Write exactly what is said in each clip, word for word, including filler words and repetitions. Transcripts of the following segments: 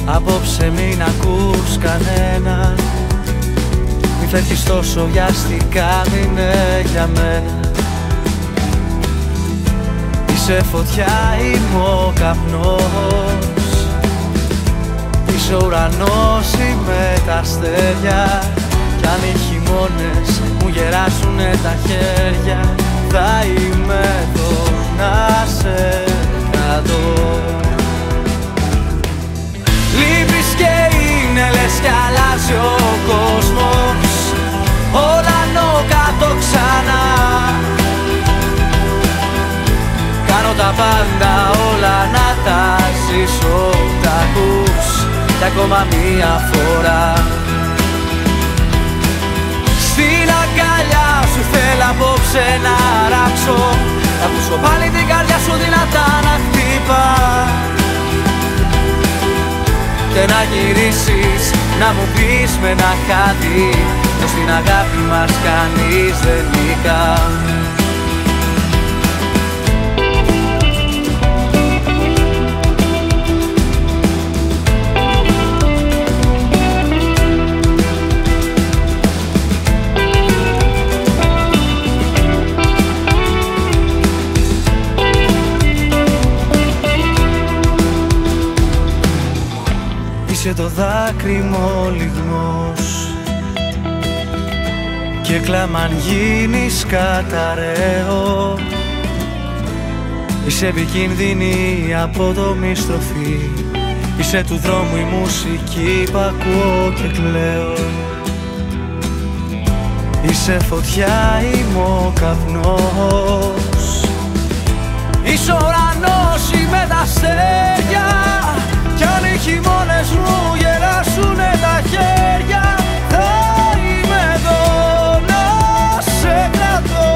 Απόψε μην ακούς κανένα, μη φεύγεις τόσο βιαστικά, μην είναι για μένα. Είσαι φωτιά, είμαι ο καπνός, είσαι ουρανός, είμαι τα αστέρια. Κι αν οι χειμώνες μου γεράσουνε τα χέρια, θα είμαι εδώ να σε κρατώ. Λείπεις και είναι λες κι αλλάζει ο κόσμος, όλα νο κάτω ξανά. Κάνω τα πάντα όλα να τα ζήσω, τα ακούς κι ακόμα μία φορά. Στην αγκαλιά σου θέλω απόψε να ράξω, να ακούσω πάλι την καρδιά σου δυνατά να χτύπα. Και να γυρίσεις να μου πεις με ένα χάδι πως την αγάπη μας κανείς δεν νικά. Είσαι το δάκρυ μου ο λιγμός και κλάμα αν γίνεις καταραίω. Είσαι επικίνδυνη από το μη στροφή, είσαι του δρόμου η μουσική που ακούω και κλαίω. Είσαι φωτιά, είμαι ο καπνός, είσαι ουρανός, είμαι τα αστέρια. Κι αν οι χειμώνες μου γεράσουνε τα χέρια, θα είμαι εδώ να σε κρατώ.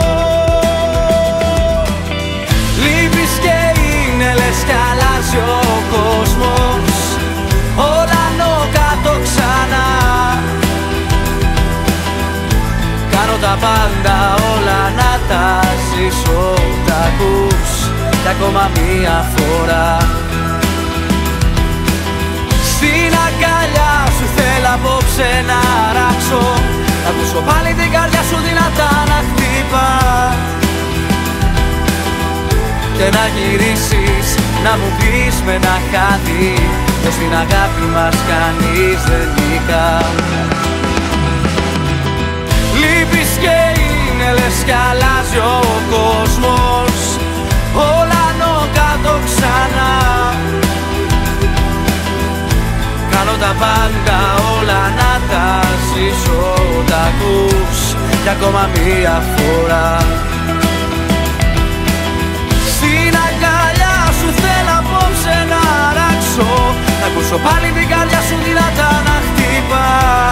Λείπεις και είναι λες κι αλλάζει ο κόσμος, όλα νο κάτω ξανά. Κάνω τα πάντα όλα να τα ζήσω, τα ακούς κι ακόμα μία φορά. Στην αγκαλιά σου θέλω απόψε να ράξω, να ακούσω πάλι την καρδιά σου δυνατά να χτύπα. Και να γυρίσεις να μου πεις με ένα χάδι πως την αγάπη μας κανείς δεν νικά. Λείπεις και είναι λες κι αλλάζει ο κόσμος, όλα νο κάτω ξανά. Κάνω τα πάντα όλα να τα ζήσω, τα ακούς κι ακόμα μία φορά. Στην αγκαλιά σου θέλω απόψε να ράξω, να ακούσω πάλι την καρδιά σου δυνατά να χτύπα.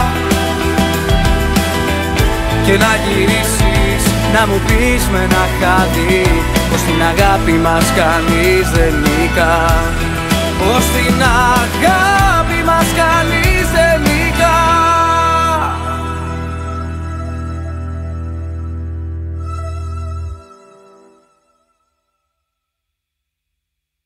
Και να γυρίσεις να μου πεις με ένα χάδι πως την αγάπη μας κανείς δεν νικά. Πως την αγάπη μας κανείς